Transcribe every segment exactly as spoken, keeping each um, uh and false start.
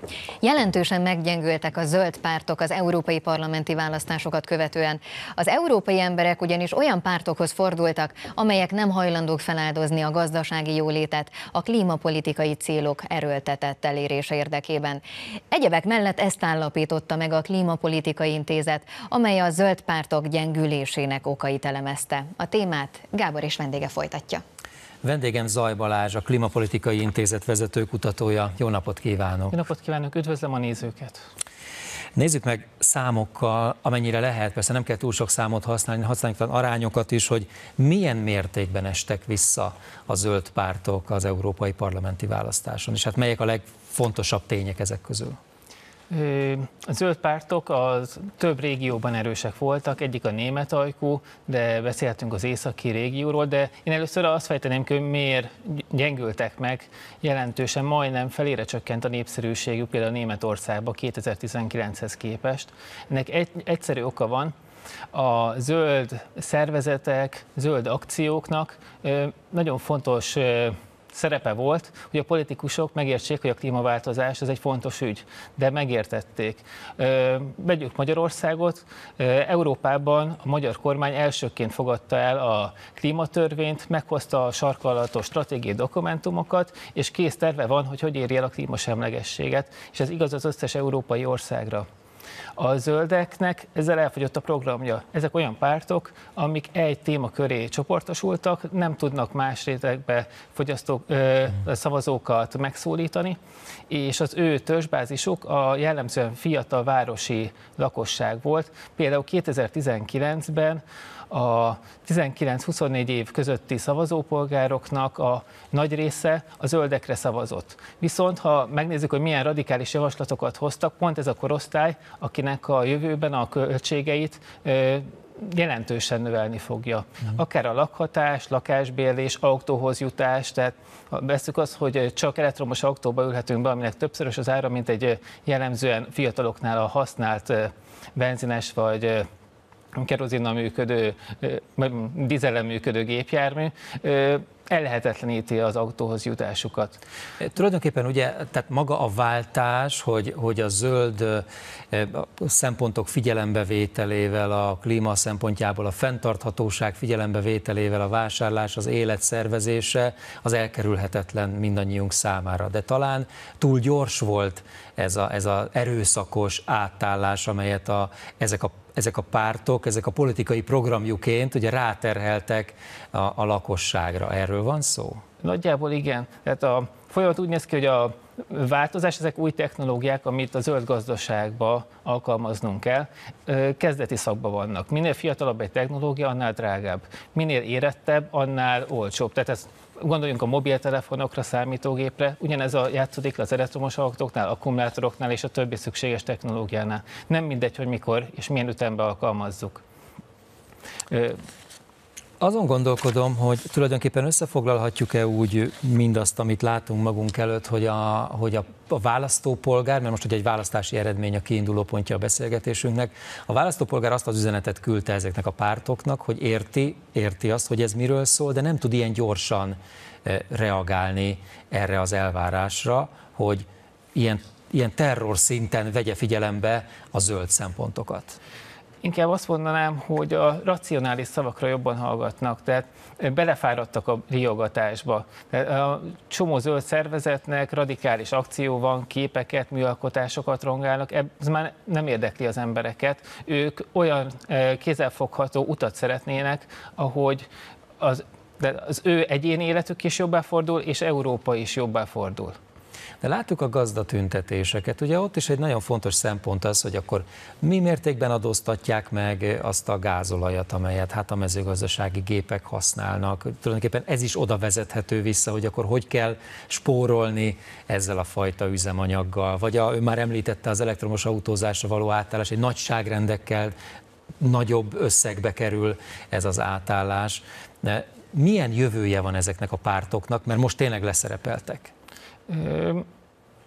Jelentősen meggyengültek a zöld pártok az európai parlamenti választásokat követően. Az európai emberek ugyanis olyan pártokhoz fordultak, amelyek nem hajlandók feláldozni a gazdasági jólétet a klímapolitikai célok erőltetett elérése érdekében. Egyebek mellett ezt állapította meg a Klímapolitikai Intézet, amely a zöld pártok gyengülésének okait elemezte. A témát Gábor és vendége folytatja. Vendégem Zaj Balázs, a Klímapolitikai Intézet vezető kutatója. Jó napot kívánok! Jó napot kívánok, üdvözlöm a nézőket! Nézzük meg számokkal, amennyire lehet, persze nem kell túl sok számot használni, használjuk arányokat is, hogy milyen mértékben estek vissza a zöld pártok az európai parlamenti választáson, és hát melyek a legfontosabb tények ezek közül? A zöld pártok az több régióban erősek voltak, egyik a német ajkú, de beszélhetünk az északi régióról, de én először azt fejteném, hogy miért gyengültek meg jelentősen, majdnem felére csökkent a népszerűségük például Németországban kétezer-tizenkilenchez képest. Ennek egy, egyszerű oka van, a zöld szervezetek, zöld akcióknak nagyon fontos szerepe volt, hogy a politikusok megértsék, hogy a klímaváltozás ez egy fontos ügy, de megértették. Vegyük Magyarországot, Európában a magyar kormány elsőként fogadta el a klímatörvényt, meghozta a sarkalatos stratégiai dokumentumokat, és kész terve van, hogy hogy érje el a klímasemlegességet, és ez igaz az összes európai országra. A zöldeknek ezzel elfogyott a programja. Ezek olyan pártok, amik egy téma köré csoportosultak, nem tudnak más rétegbe fogyasztók, ö, szavazókat megszólítani, és az ő törzsbázisuk a jellemzően fiatal városi lakosság volt. Például kétezer-tizenkilencben a tizenkilenc-huszonnégy év közötti szavazópolgároknak a nagy része a zöldekre szavazott. Viszont ha megnézzük, hogy milyen radikális javaslatokat hoztak, pont ez a korosztály, akinek a jövőben a költségeit ö, jelentősen növelni fogja. Akár a lakhatás, lakásbérlés, autóhoz jutás, tehát veszük azt, hogy csak elektromos autóba ülhetünk be, aminek többszörös az ára, mint egy jellemzően fiataloknál a használt benzines vagy kerozinnal működő, dízellel működő gépjármű, ellehetetleníti az autóhoz jutásukat. Tulajdonképpen ugye, tehát maga a váltás, hogy, hogy a zöld szempontok figyelembevételével, a klíma szempontjából, a fenntarthatóság figyelembevételével, a vásárlás, az élet szervezése, az elkerülhetetlen mindannyiunk számára. De talán túl gyors volt ez az ez a erőszakos átállás, amelyet a, ezek a ezek a pártok, ezek a politikai programjuként ugye ráterheltek a, a lakosságra. Erről van szó? Nagyjából igen. Tehát a folyamat úgy néz ki, hogy a változás, ezek új technológiák, amit a zöld gazdaságba alkalmaznunk kell, kezdeti szakban vannak. Minél fiatalabb egy technológia, annál drágább. Minél érettebb, annál olcsóbb. Tehát ezt gondoljunk a mobiltelefonokra, számítógépre, ugyanez a játszódik az elektromos autóknál, akkumulátoroknál és a többi szükséges technológiánál. Nem mindegy, hogy mikor és milyen ütemben alkalmazzuk. Azon gondolkodom, hogy tulajdonképpen összefoglalhatjuk-e úgy mindazt, amit látunk magunk előtt, hogy a, hogy a, a választópolgár, mert most ugye egy választási eredmény a kiinduló pontja a beszélgetésünknek, a választópolgár azt az üzenetet küldte ezeknek a pártoknak, hogy érti, érti azt, hogy ez miről szól, de nem tud ilyen gyorsan reagálni erre az elvárásra, hogy ilyen, ilyen terror szinten vegye figyelembe a zöld szempontokat. Inkább azt mondanám, hogy a racionális szavakra jobban hallgatnak, tehát belefáradtak a riogatásba. A csomó zöld szervezetnek radikális akció van, képeket, műalkotásokat rongálnak, ez már nem érdekli az embereket. Ők olyan kézzelfogható utat szeretnének, ahogy az, de az ő egyéni életük is jobbá fordul, és Európa is jobbá fordul. De láttuk a gazdatüntetéseket, ugye ott is egy nagyon fontos szempont az, hogy akkor mi mértékben adóztatják meg azt a gázolajat, amelyet hát a mezőgazdasági gépek használnak. Tulajdonképpen ez is oda vezethető vissza, hogy akkor hogy kell spórolni ezzel a fajta üzemanyaggal. Vagy a, ő már említette az elektromos autózásra való átállás, egy nagyságrendekkel nagyobb összegbe kerül ez az átállás. De milyen jövője van ezeknek a pártoknak, mert most tényleg leszerepeltek?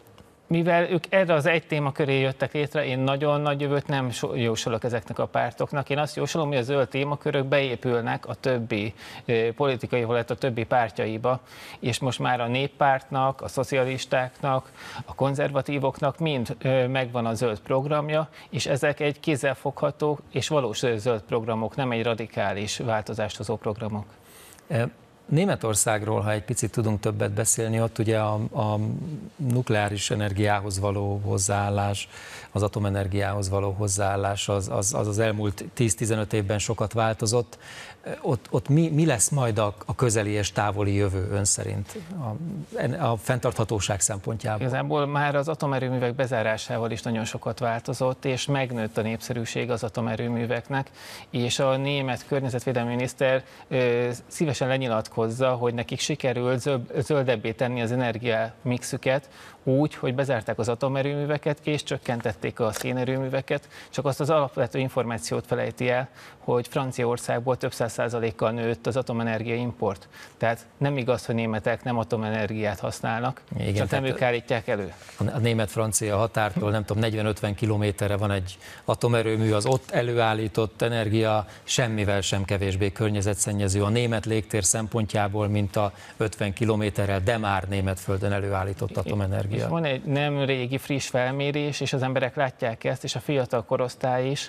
mivel ők erre az egy téma köré jöttek létre, én nagyon nagy jövőt nem jósolok ezeknek a pártoknak. Én azt jósolom, hogy a zöld témakörök beépülnek a többi politikai volet, a többi pártjaiba, és most már a néppártnak, a szocialistáknak, a konzervatívoknak mind megvan a zöld programja, és ezek egy kézzelfogható és valós zöld programok, nem egy radikális változást hozó programok. Németországról, ha egy picit tudunk többet beszélni, ott ugye a, a nukleáris energiához való hozzáállás, az atomenergiához való hozzáállás az az, az, az elmúlt tíz-tizenöt évben sokat változott. Ott, ott mi, mi lesz majd a, a közeli és távoli jövő ön szerint a, a fenntarthatóság szempontjából? Igazából már az atomerőművek bezárásával is nagyon sokat változott, és megnőtt a népszerűség az atomerőműveknek, és a német környezetvédelmi miniszter ö, szívesen lenyilatkozza, hogy nekik sikerült zöld, zöldebbé tenni az energiamixüket úgy, hogy bezárták az atomerőműveket és csökkentették a szénerőműveket, csak azt az alapvető információt felejti el, hogy Franciaországból több száz százalékkal nőtt az atomenergia import. Tehát nem igaz, hogy németek nem atomenergiát használnak, igen, csak nem ők állítják elő. A német-francia határtól nem tudom, negyven-ötven kilométerre van egy atomerőmű, az ott előállított energia semmivel sem kevésbé környezetszennyező a német légtér szempontjából, mint a ötven kilométerrel, de már német földön előállított atomenergia. És van egy nem régi friss felmérés, és az emberek látják ezt, és a fiatal korosztály is.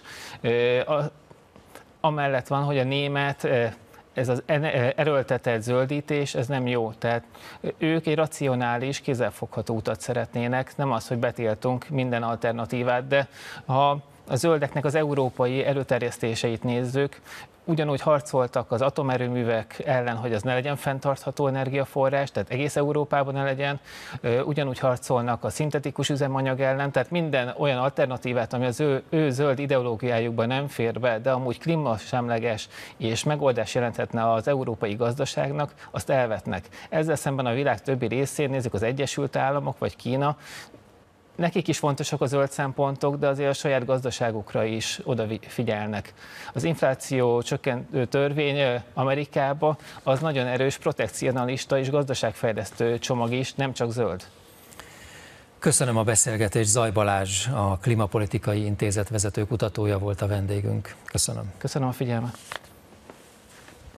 Amellett van, hogy a német, ez az erőltetett zöldítés, ez nem jó. Tehát ők egy racionális, kézzelfogható utat szeretnének, nem az, hogy betiltunk minden alternatívát, de ha a zöldeknek az európai előterjesztéseit nézzük, ugyanúgy harcoltak az atomerőművek ellen, hogy az ne legyen fenntartható energiaforrás, tehát egész Európában ne legyen, ugyanúgy harcolnak a szintetikus üzemanyag ellen, tehát minden olyan alternatívát, ami az ő, ő zöld ideológiájukban nem fér be, de amúgy klímasemleges és megoldás jelenthetne az európai gazdaságnak, azt elvetnek. Ezzel szemben a világ többi részén, nézzük az Egyesült Államok vagy Kína, nekik is fontosak a zöld szempontok, de azért a saját gazdaságukra is odafigyelnek. Az infláció csökkentő törvény Amerikában az nagyon erős protekcionalista és gazdaságfejlesztő csomag is, nem csak zöld. Köszönöm a beszélgetést, Zaj Balázs, a Klímapolitikai Intézet vezető kutatója volt a vendégünk. Köszönöm. Köszönöm a figyelmet.